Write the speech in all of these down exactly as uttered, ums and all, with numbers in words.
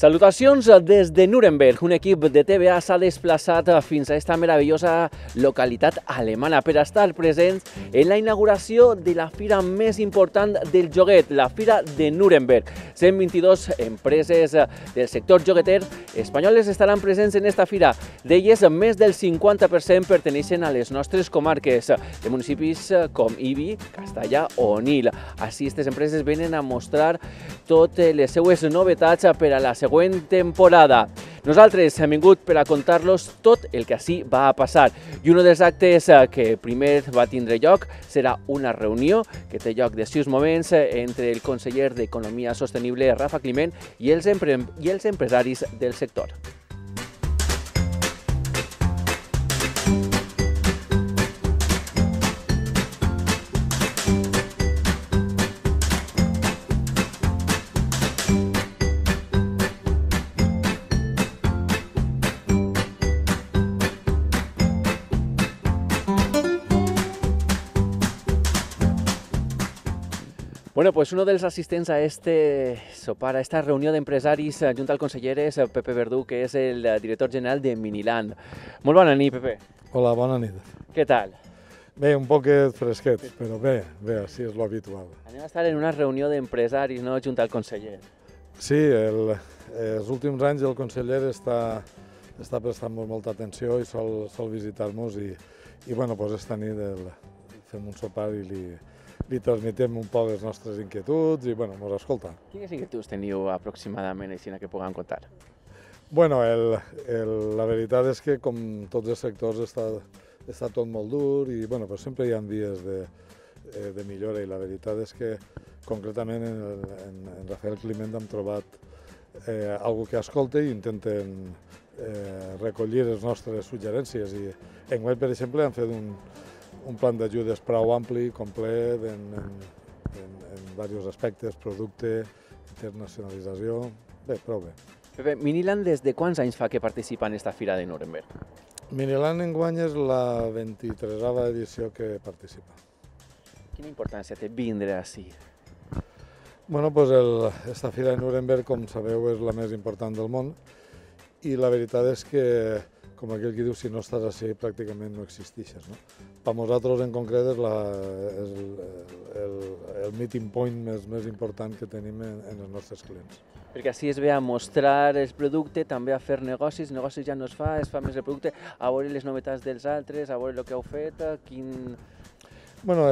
Salutacions des de Nuremberg. Un equip de T V A s'ha desplaçat fins a esta meravellosa localitat alemana per estar presents en la inauguració de la fira més important del joguet, la Fira de Nuremberg. cent vint-i-dos empreses del sector jogueter espanyoles estaran presents en esta fira. D'elles, més del cinquanta per cent perteneixen a les nostres comarques, de municipis com Ibi, Castalla o Onil. Així, aquestes empreses venen a mostrar totes les seues novetats per a la següent temporada. Nosaltres hem vingut per a contar-los tot el que així va a passar. I un dels actes que primer va tindre lloc serà una reunió que té lloc de sis moments entre el conseller d'Economia Sostenible, Rafa Climent, i els, empre i els empresaris del sector. Bueno, pues uno dels assistents a este sopar, a esta reunió d'empresaris junt al conseller és Pepe Verdú, que és el director general de Miniland. Molt bona nit, Pepe. Hola, bona nit. Què tal? Bé, un poquet fresquet, però bé, bé, així és l'habitual. Anem a estar en una reunió d'empresaris, no?, junt al conseller. Sí, el, els últims anys el conseller està, està prestant-nos molta atenció i sol, sol visitar-nos i, i bueno, pues esta nit el, fem un sopar i li, li transmetem un poc les nostres inquietuds i bueno, mos escolta. Quines inquietuds teniu aproximadament així que puguem contar? Bueno, el, el, la veritat és que com tots els sectors està, està tot molt dur i bueno, pues sempre hi ha dies de, de millora i la veritat és que concretament en, en, en Rafael Climent hem trobat eh, algo que escolta i intenten eh, recollir les nostres suggerències i enguany, per exemple, hem fet un, un plan d'ajudes prou ampli, complet, en, en, en, en diversos aspectes, producte, internacionalització, bé, prou bé. Pepe, Miniland des de quants anys fa que participa en esta Fira de Nuremberg? Miniland enguany és la vint-i-tresena edició que participa. Quina importància té vindre així? Bueno, pues el, esta Fira de Nuremberg, com sabeu, és la més important del món i la veritat és que, com aquell que diu, si no estàs així pràcticament no existixes, no? Per nosaltres en concret és, la, és el, el, el meeting point més, més important que tenim en, en els nostres clients. Perquè així es ve a mostrar el producte, també a fer negocis, negocis ja no es fa, es fa més el producte, a veure les novetats dels altres, a veure el que heu fet, quin... Bueno,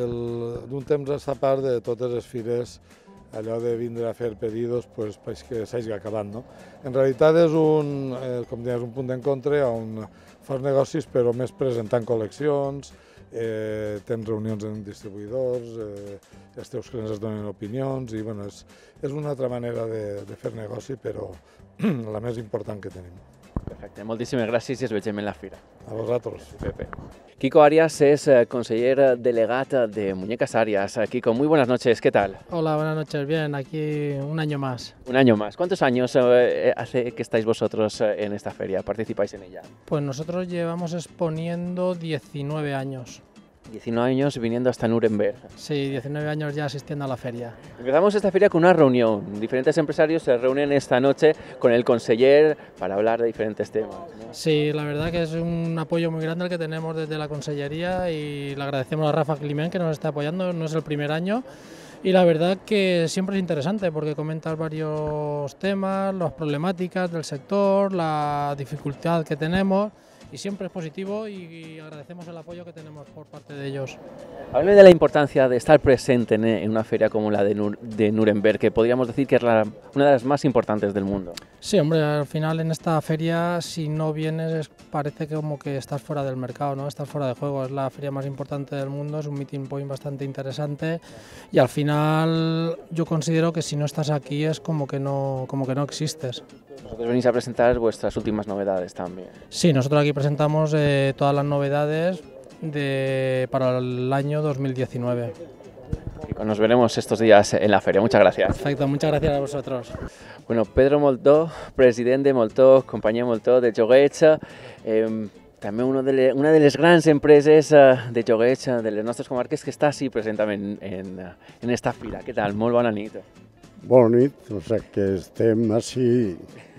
d'un temps a esta part de totes les fires, allò de vindre a fer pedidos, pues, pues que s'hagi acabat, no? En realitat és un, eh, com deies, un punt d'encontre on fas negocis però més presentant col·leccions, eh, tens reunions amb distribuïdors, eh, els teus clients es donen opinions i bueno, és, és una altra manera de, de fer negoci, però la més important que tenim. Perfecte, moltíssimes gràcies i ens veiem en la fira. A vosaltres. Pepe. Kiko Arias es conseller delegat de Muñecas Arias. Kiko, muy buenas noches, ¿qué tal? Hola, buenas noches, bien, aquí un año más. Un año más. ¿Cuántos años eh, hace que estáis vosotros en esta feria? ¿Participáis en ella? Pues nosotros llevamos exponiendo diecinueve años. diecinueve años viniendo hasta Nuremberg. Sí, diecinueve años ya asistiendo a la feria. Empezamos esta feria con una reunión. Diferentes empresarios se reúnen esta noche con el conseller para hablar de diferentes temas, ¿no? Sí, la verdad que es un apoyo muy grande el que tenemos desde la Consellería y le agradecemos a Rafa Climent que nos está apoyando, no es el primer año. Y la verdad que siempre es interesante porque comentas varios temas, las problemáticas del sector, la dificultad que tenemos. Y siempre es positivo y agradecemos el apoyo que tenemos por parte de ellos. Háblame de la importancia de estar presente en una feria como la de, Nur de Nuremberg, que podríamos decir que es la, una de las más importantes del mundo. Sí, hombre, al final en esta feria, si no vienes, parece como que estás fuera del mercado, ¿no? Estás fuera de juego. Es la feria más importante del mundo, es un meeting point bastante interesante y al final yo considero que si no estás aquí es como que no, como que no existes. Vosotros venís a presentar vuestras últimas novedades también. Sí, nosotros aquí presentamos eh, todas las novedades de, para el año dos mil diecinueve. Y nos veremos estos días en la feria. Muchas gracias. Perfecto, muchas gracias a vosotros. Bueno, Pedro Moltó, presidente de Moltó, compañía Moltó de Joguets, eh, també una de, les, una de les grans empreses de joguets de les nostres comarques que està així presentament en, en esta fira. Què tal? Molt bona nit. Bona nit, o sigui que estem així.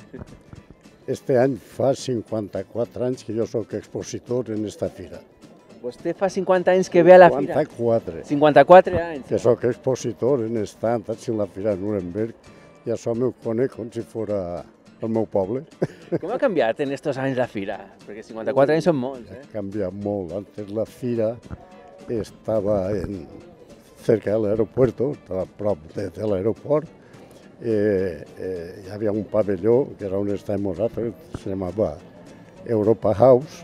Este any fa cinquanta-quatre anys que jo sóc expositor en esta fira. Vostè fa cinquanta anys que ve a la fira? cinquanta-quatre. cinquanta-quatre anys. Que sóc expositor en stand en la fira de Nuremberg i això m'ho conec com si fos el meu poble. Com ha canviat en estos anys la fira? Perquè cinquanta-quatre anys són molts, eh? Ha canviat molt. Antes la fira estava en, cerca de l'aeropuerto, estava a prop de, de l'aeroport. Eh, eh, hi havia un pavelló, que era on estàvem nosaltres, se llamava Europa House,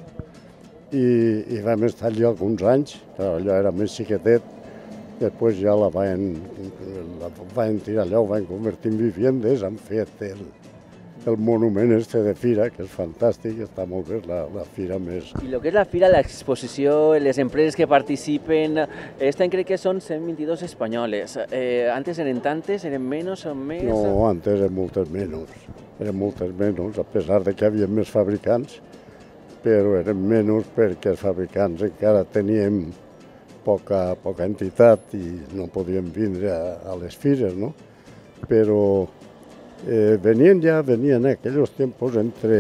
i, i vam estar allà alguns anys, allò era més xiquetet, després ja la van, la van tirar allà, ho van convertir en viviendes, han fet el, el monument este de fira, que és fantàstic, està molt bé, la, la fira més... I el que és la fira, l'exposició, les empreses que participen, este any crec que són cent vint-i-dos espanyoles. Eh, antes eren tantes, eren menys o més? No, antes eren moltes menys, eren moltes menys, a pesar de que hi havia més fabricants, però eren menys perquè els fabricants encara teníem poca, poca entitat i no podíem vindre a, a les fires, no? Però eh, venien ja, venien en aquells temps entre,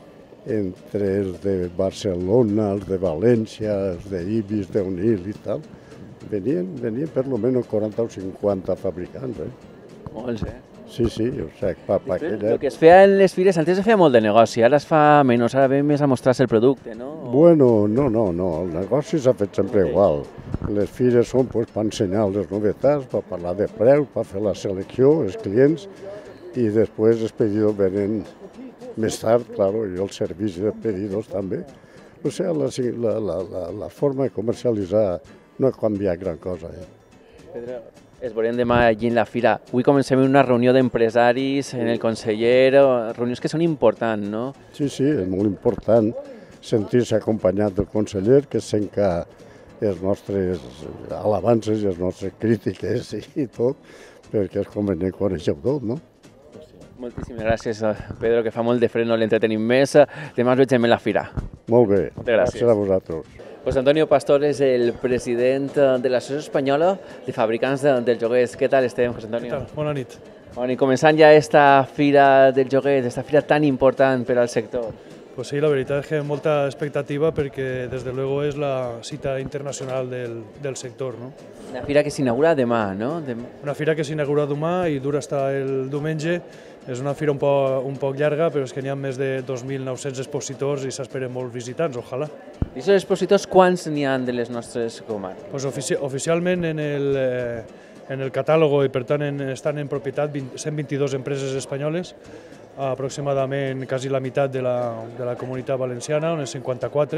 entre els de Barcelona, els de València, els d'Ibis, d'Onil i tal. Venien, venien per lo menos quaranta o cinquanta fabricants, eh? Molts, eh? Sí, sí, o sigui, pa, pa aquella... El que es feia en les fires, antes es feia molt de negoci, ara es fa menys, ara ve més a mostrar-se el producte, no? O... Bueno, no, no, no, el negoci s'ha fet sempre igual. Les fires són pues, per ensenyar les novetats, per parlar de preu, per fer la selecció, els clients, i després els pedidos venen més tard, claro, i el servici de pedidos també. O sigui, la, la, la, la forma de comercialitzar no ha canviat gran cosa. Eh? Pedro, es veurem demà allí en la fira. Avui comencem una reunió d'empresaris en el conseller, reunions que són importants, no? Sí, sí, és molt important sentir-se acompanyat del conseller, que sent que les nostres alabances i les nostres crítiques i tot, perquè és convenient conèixer tot, no? Moltíssimes gràcies, Pedro, que fa molt de fred, no l'entretenim més. Demà ens veiem a la fira. Molt bé, gràcies. gràcies a vosaltres. Pues Antonio Pastor és el president de l'Associació Espanyola de Fabricants dels Joguets. Què tal estem, José Antonio? Què tal? Bona nit. Bueno, i començant ja esta fira del joguet, esta fira tan important per al sector. Pues sí, la veritat és que molta expectativa perquè des de luego és la cita internacional del, del sector, no? Una fira que s'inaugura demà, no? Dem... Una fira que s'inaugura demà i dura fins el diumenge. És una fira un poc, un poc llarga, però és que n'hi ha més de dos mil nou-cents expositors i s'esperen molts visitants, ojalà. I aquests expositors, quants n'hi ha de les nostres comarques? Pues ofici oficialment en el, eh, en el catàleg i per tant en, estan en propietat cent vint-i-dues empreses espanyoles, aproximadament quasi la meitat de la, de la comunitat valenciana, unes cinquanta-quatre,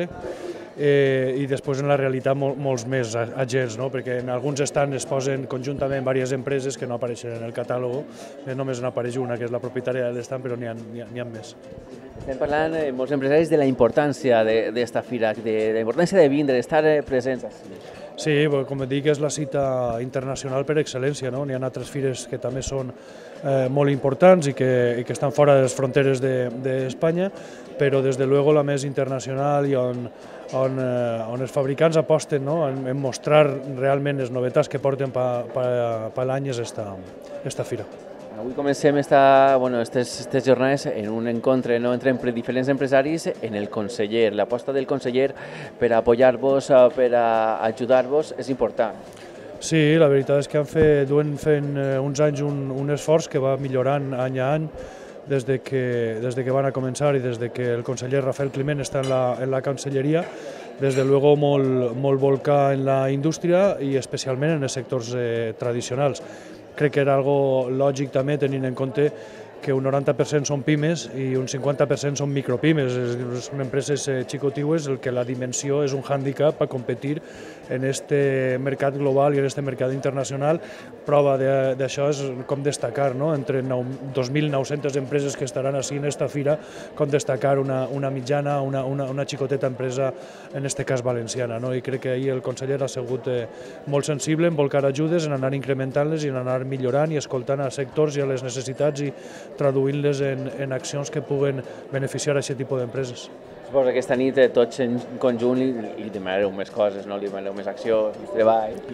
eh, i després en la realitat mol, molts més agents, no? Perquè en alguns estants es posen conjuntament diverses empreses que no apareixen en el catàleg, eh, només n'apareix una, que és la propietària de l'estant, però n'hi ha, ha, ha més. Estem parlant, eh, molts empresaris, de la importància d'esta fira, de la importància de vindre, d'estar presents. Sí, com et dic, és la cita internacional per excel·lència, no? N'hi ha altres fires que també són eh, molt importants i que, i que estan fora de les fronteres d'Espanya, de, però des de luego la més internacional i on, on, eh, on els fabricants aposten, no? en, en mostrar realment les novetats que porten per pa, pa l'any és esta, esta fira. Avui comencem esta, bueno, estes, estes jornades en un encontre, no, entre diferents empresaris en el conseller. L'aposta del conseller per apoyar-vos, per ajudar-vos, és important. Sí, la veritat és que han fet, duen fent uns anys un, un esforç que va millorant any a any des de, que, des de que van a començar i des de que el conseller Rafael Climent està en la, en la Cancelleria, des de luego molt, molt volcar en la indústria i especialment en els sectors eh, tradicionals. Crec que era algo lògic també tenint en compte que un noranta per cent són pimes i un cinquanta per cent són micropimes, són empreses xicotiues, el que la dimensió és un hàndicap per competir en este mercat global i en este mercat internacional. Prova d'això és com destacar, no? Entre dos mil nou-centes empreses que estaran així en esta fira, com destacar una, una mitjana, una, una, una xicoteta empresa, en este cas valenciana, no? I crec que ahir el conseller ha sigut eh, molt sensible en volcar ajudes, en anar incrementant-les i en anar millorant i escoltant a sectors i a les necessitats i traduint-les en, en accions que puguen beneficiar a aquest tipus d'empreses. Suposo que aquesta nit tots en conjunt li, li demanareu més coses, no? Li demanareu més acció, més treball, no?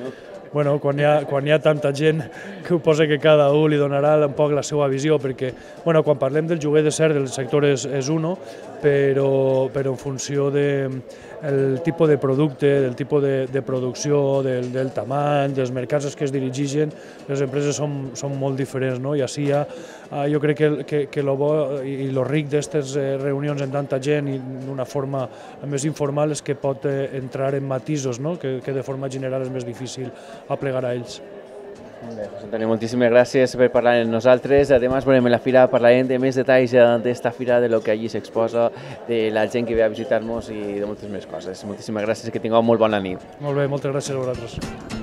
bueno, quan, hi ha, quan hi ha tanta gent que ho posa que cada un li donarà un poc la seva visió, perquè bueno, quan parlem del lloguer de cert, el sector és, és uno, però, però en funció del de tipus de producte, del tipus de, de producció, del, del tamany, dels mercats als que es dirigeixen, les empreses són, són molt diferents, no? I així ja, jo crec que, que, que lo bo i lo ric d'aquestes reunions amb tanta gent i d'una forma més informal és que pot entrar en matisos, no? que, que de forma general és més difícil aplegar a ells. Bé, José Antonio, moltíssimes gràcies per parlar amb nosaltres. Además, veurem en la fira parlarem de més detalls d'esta fira, de lo que allí s'exposa, de la gent que ve a visitar-nos i de moltes més coses. Moltíssimes gràcies i que tingueu molt bona nit. Molt bé, moltes gràcies a vosaltres.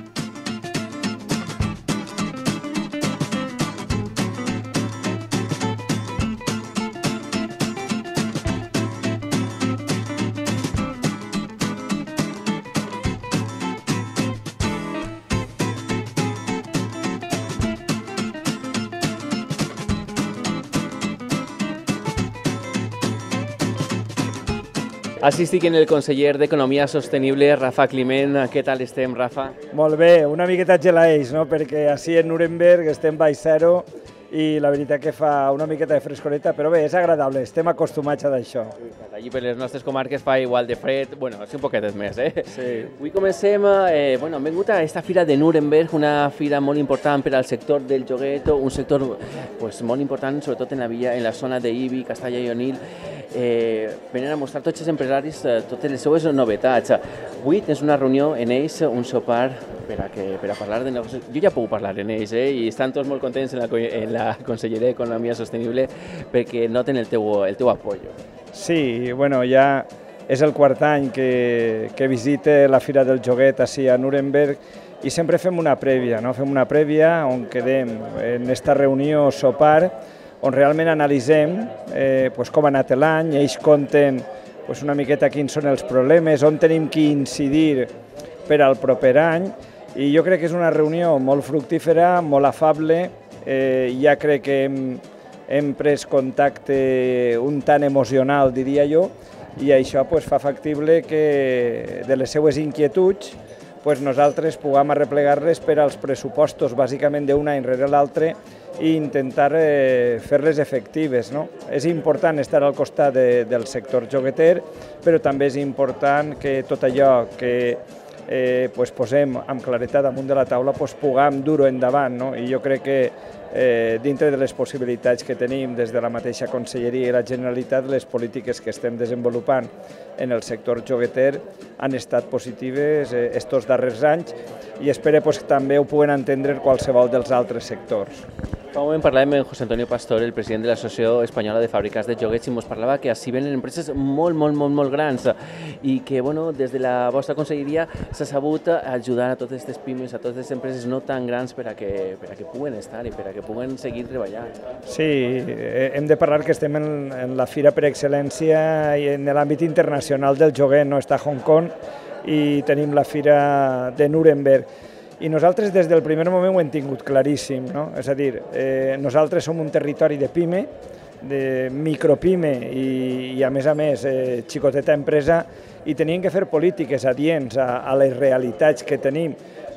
Així estic en el conseller d'Economia Sostenible, Rafa Climent. Què tal estem, Rafa? Molt bé, una miqueta gelaeix, no? Perquè així en Nuremberg estem baix zero i la veritat que fa una miqueta de frescoreta, però bé, és agradable, estem acostumats a d'això. Allí per les nostres comarques fa igual de fred, bueno, sí un poquetet més, eh? Sí. Avui comencem, eh, bueno, hem vingut a aquesta fira de Nuremberg, una fira molt important per al sector del joguet, un sector pues, molt important, sobretot en la, via, en la zona d'Ibi, Castalla i Onil. Eh, venen a mostrar tots els empresaris eh, totes les seues novetats. Avui tens una reunió en ells, un sopar per a, que, per a parlar de negocis. Jo ja puc parlar en ells eh, i estan tots molt contents en la, en la Conselleria d'Economia Sostenible perquè noten el teu, el teu apoyo. Sí, bueno, ja és el quart any que, que visite la Fira del Joguet així a Nuremberg i sempre fem una prèvia, no? Fem una prèvia on quedem en esta reunió sopar on realment analitzem eh, pues, com ha anat l'any, ells conten pues, una miqueta quins són els problemes, on tenim que incidir per al proper any, i jo crec que és una reunió molt fructífera, molt afable, eh, ja crec que hem, hem pres contacte un tant emocional, diria jo, i això pues, fa factible que de les seues inquietuds pues, nosaltres puguem arreplegar-les per als pressupostos, bàsicament d'un any rere l'altre, i intentar eh, fer-les efectives. No? És important estar al costat de, del sector jogueter, però també és important que tot allò que eh, pues, posem amb claretat damunt de la taula pues, puguem dur-ho endavant. No? I jo crec que eh, dintre de les possibilitats que tenim des de la mateixa Conselleria i la Generalitat, les polítiques que estem desenvolupant en el sector jogueter han estat positives eh, estos darrers anys i espero pues, que també ho puguen entendre qualsevol dels altres sectors. Fa un moment parlàvem amb José Antonio Pastor, el president de l'Associació Espanyola de Fàbriques de Joguets, i ens parlava que així venen empreses molt, molt, molt, molt grans i que bueno, des de la vostra conselleria s'ha sabut ajudar a totes aquestes pimes, a totes aquestes empreses no tan grans per a que, per a que puguen estar i per a que puguen seguir treballant. Sí, hem de parlar que estem en, en la fira per excel·lència i en l'àmbit internacional del joguet, no? Està a Hong Kong i tenim la fira de Nuremberg. I nosaltres des del primer moment ho hem tingut claríssim, no? És a dir, eh, nosaltres som un territori de pime, de micropime i, i a més a més eh, xicoteta empresa i teníem que fer polítiques adients a, a les realitats que tenim.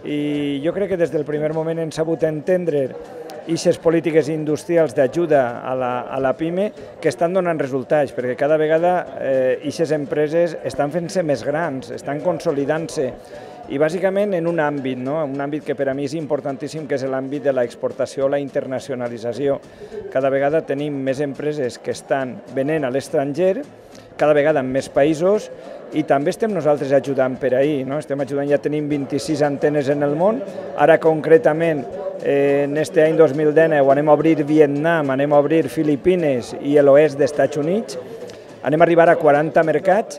I jo crec que des del primer moment hem sabut entendre aquestes polítiques industrials d'ajuda a, la, a la pime que estan donant resultats, perquè cada vegada aquestes eh, empreses estan fent-se més grans, estan consolidant-se, i bàsicament en un àmbit, no? Un àmbit que per a mi és importantíssim, que és l'àmbit de l'exportació, la internacionalització. Cada vegada tenim més empreses que estan venent a l'estranger, cada vegada en més països, i també estem nosaltres ajudant per ahir, no? Estem ajudant, ja tenim vint-i-sis antenes en el món, ara concretament eh, en este any dos mil dinou anem a obrir Vietnam, anem a obrir Filipines i l'oest dels Estats Units, anem a arribar a quaranta mercats,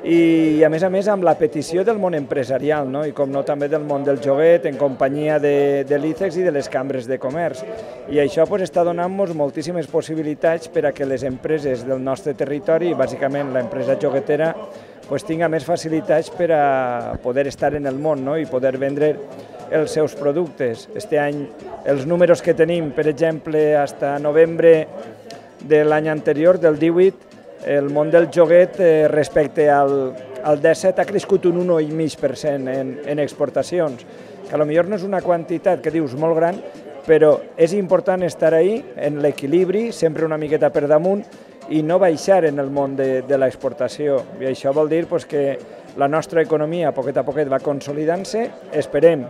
i a més a més amb la petició del món empresarial, no? I com no també del món del joguet en companyia de, de l'ICEX i de les cambres de comerç. I això pues, està donant-nos moltíssimes possibilitats per a que les empreses del nostre territori, bàsicament l'empresa joguetera, pues, tinga més facilitats per a poder estar en el món, no? I poder vendre els seus productes. Este any els números que tenim, per exemple, fins a novembre de l'any anterior, del divuit, el món del joguet eh, respecte al, el disset ha crescut un un coma cinc per cent en, en exportacions, que potser no és una quantitat que dius molt gran, però és important estar ahí, en l'equilibri, sempre una miqueta per damunt, i no baixar en el món de, de l'exportació. I això vol dir pues, que la nostra economia a poquet a poquet va consolidant-se, esperem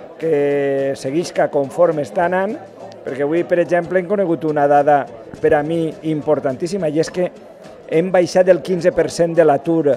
que seguisca conforme està anant, perquè avui, per exemple, hem conegut una dada per a mi importantíssima, i és que hem baixat el quinze per cent de l'atur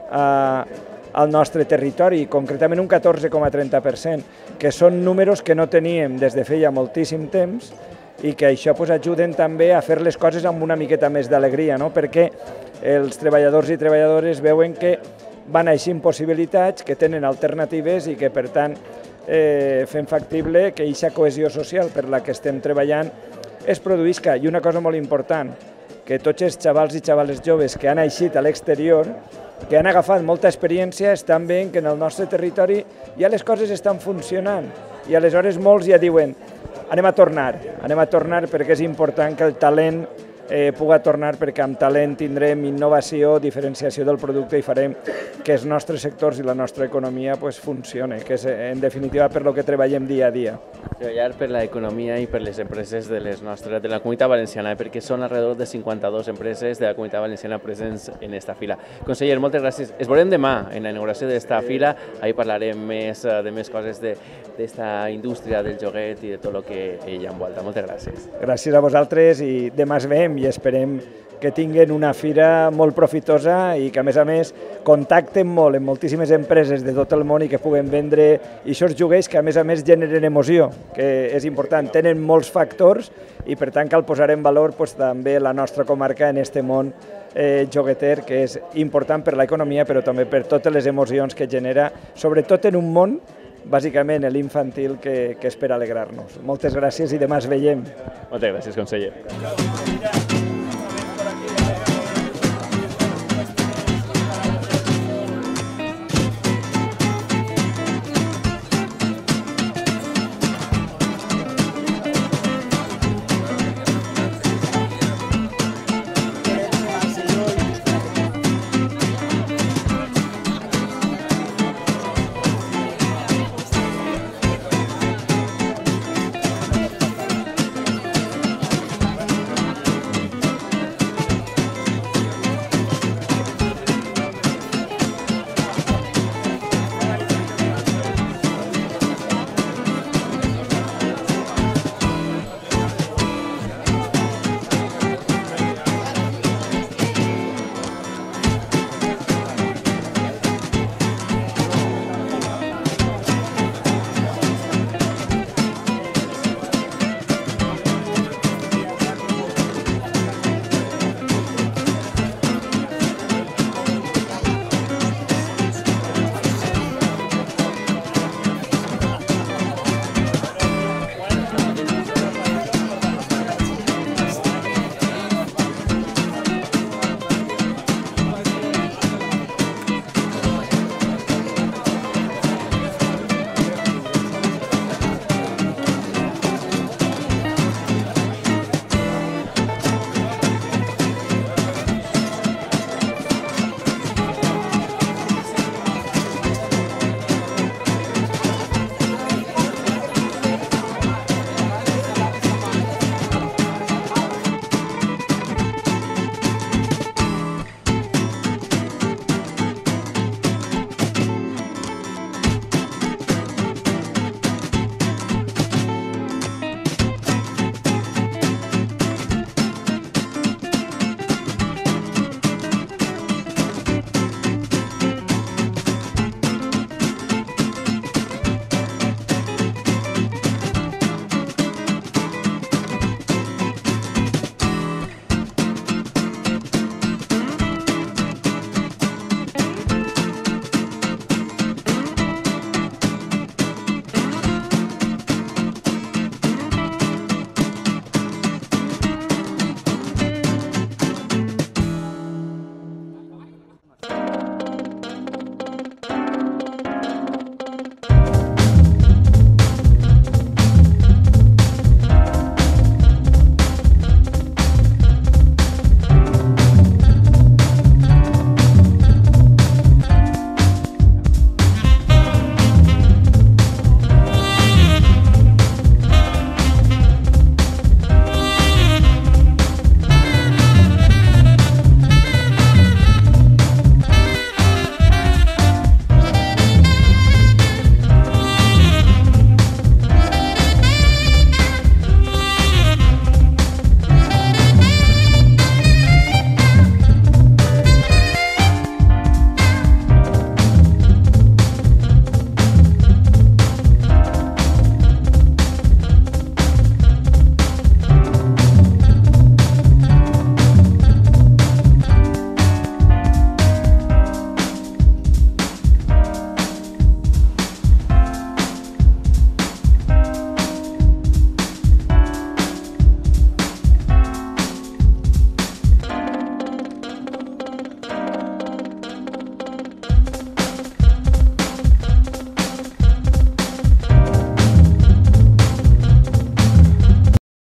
eh, al nostre territori, concretament un catorze coma trenta per cent, que són números que no teníem des de feia moltíssim temps, i que això pues, ajuden també a fer les coses amb una miqueta més d'alegria, no? Perquè els treballadors i treballadores veuen que van aixint possibilitats, que tenen alternatives i que, per tant, eh, fem factible que aquesta cohesió social per la que estem treballant es produïsca. I una cosa molt important, que tots els xavals i xavales joves que han eixit a l'exterior, que han agafat molta experiència, estan veient que en el nostre territori ja les coses estan funcionant i aleshores molts ja diuen anem a tornar, anem a tornar perquè és important que el talent eh, puga tornar, perquè amb talent tindrem innovació, diferenciació del producte i farem que els nostres sectors i la nostra economia pues, funcione, que és en definitiva per lo que treballem dia a dia. Treballar per l'economia i per les empreses de, les nostres, de la Comunitat Valenciana, perquè són alrededor de cinquanta-dues empreses de la Comunitat Valenciana presents en esta fira. Conseller, moltes gràcies. Es veurem demà en la inauguració d'esta fira, ahí parlarem més de més coses d'esta indústria del joguet i de tot el que hi envolta. Moltes gràcies. Gràcies a vosaltres i demà es veiem i esperem que tinguin una fira molt profitosa i que, a més a més, contacten molt amb moltíssimes empreses de tot el món i que puguen vendre aquests joguets que, a més a més, generen emoció, que és important. Tenen molts factors i, per tant, cal posar en valor pues, també la nostra comarca en aquest món eh, jogueter, que és important per l'economia, però també per totes les emocions que genera, sobretot en un món bàsicament l'infantil que, que és per alegrar-nos. Moltes gràcies i demà es veiem. Moltes gràcies, conseller.